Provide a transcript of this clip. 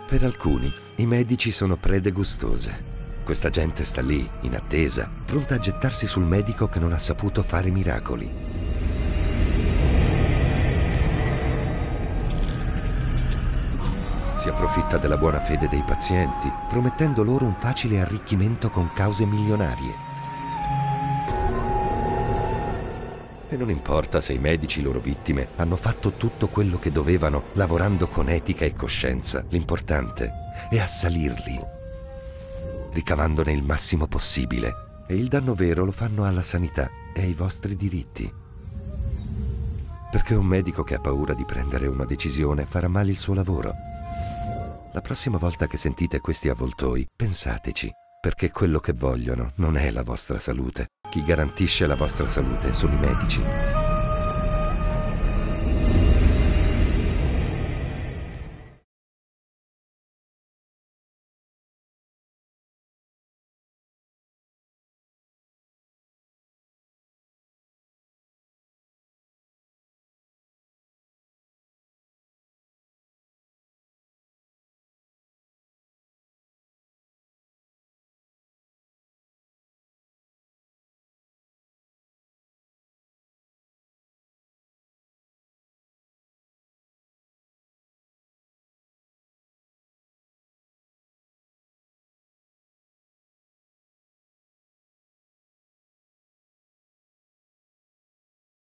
Per alcuni, i medici sono prede gustose. Questa gente sta lì, in attesa, pronta a gettarsi sul medico che non ha saputo fare miracoli. Si approfitta della buona fede dei pazienti, promettendo loro un facile arricchimento con cause milionarie. E non importa se i medici, loro vittime, hanno fatto tutto quello che dovevano, lavorando con etica e coscienza. L'importante è assalirli, ricavandone il massimo possibile. E il danno vero lo fanno alla sanità e ai vostri diritti. Perché un medico che ha paura di prendere una decisione farà male il suo lavoro. La prossima volta che sentite questi avvoltoi, pensateci, perché quello che vogliono non è la vostra salute. Chi garantisce la vostra salute sono i medici.